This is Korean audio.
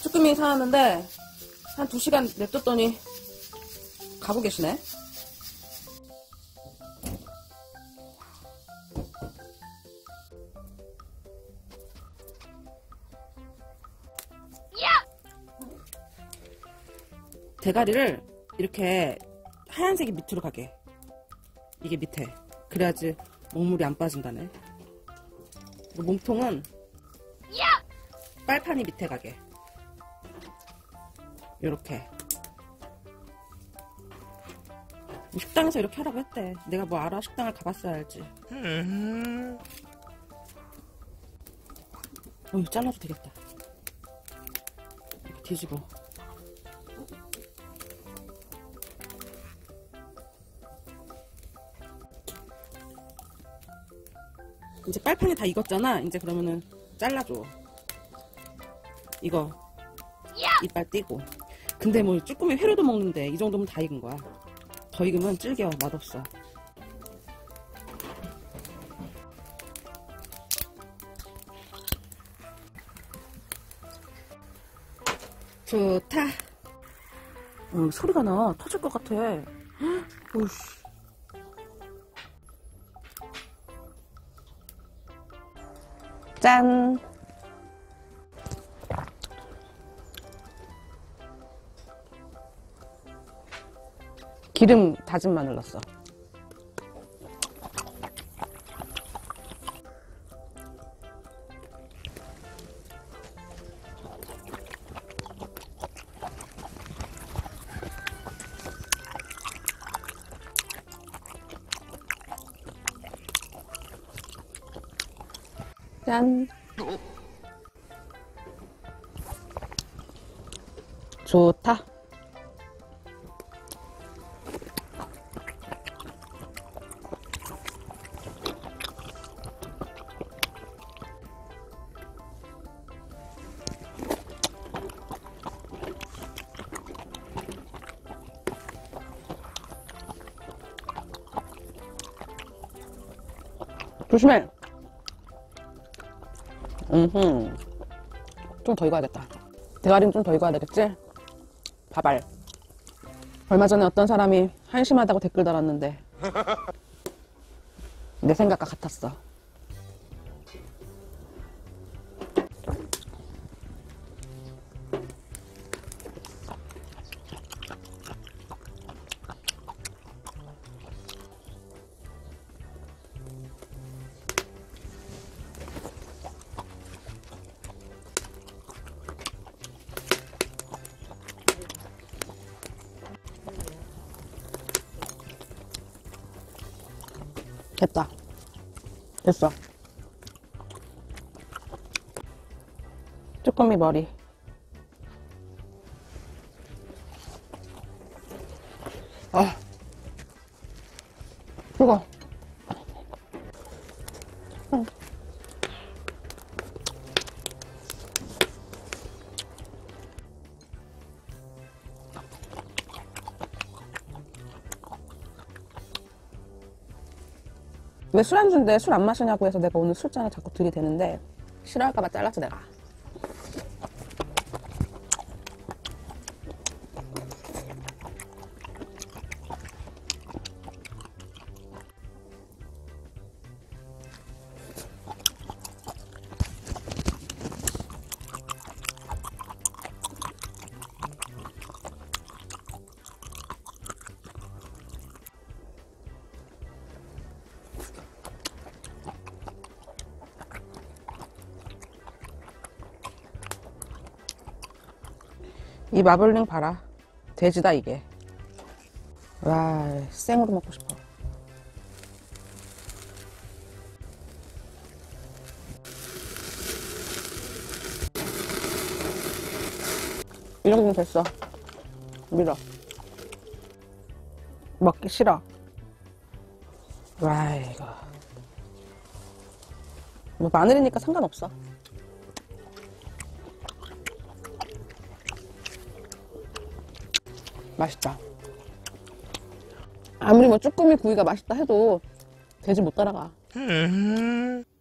쭈꾸미 사왔는데 한 2시간 냅뒀더니 가고 계시네. 대가리를 이렇게 하얀색이 밑으로 가게. 이게 밑에. 그래야지 먹물이 안 빠진다네. 그리고 몸통은 빨판이 밑에 가게. 요렇게. 식당에서 이렇게 하라고 했대. 내가 뭐 알아? 식당을 가봤어야 알지. 이거 잘라도 되겠다. 이렇게 뒤집어. 이제 빨판이 다 익었잖아. 이제 그러면은 잘라줘. 이거 이빨 떼고. 근데 뭐 쭈꾸미 회로도 먹는데 이 정도면 다 익은 거야. 더 익으면 질겨. 맛없어. 좋다. 소리가 나. 터질 것 같아. 오씨. 짠! 기름 다진 마늘 넣었어. 짠! 좋다. 조심해. 좀 더 익어야겠다. 대가리는 좀 더 익어야 되겠지? 밥알. 얼마 전에 어떤 사람이 한심하다고 댓글 달았는데 내 생각과 같았어. 됐다. 됐어. 쭈꾸미 머리. 아, 뜨거. 왜 술안주인데 술 안 마시냐고 해서 내가 오늘 술잔을 자꾸 들이대는데 싫어할까봐 잘랐어 내가. 이 마블링 봐라. 돼지다 이게. 와, 생으로 먹고 싶어. 이 정도면 됐어. 밀어. 먹기 싫어. 와, 이거 뭐 마늘이니까 상관없어. 맛있다. 아무리 뭐 쭈꾸미 구이가 맛있다 해도 돼지 못 따라가.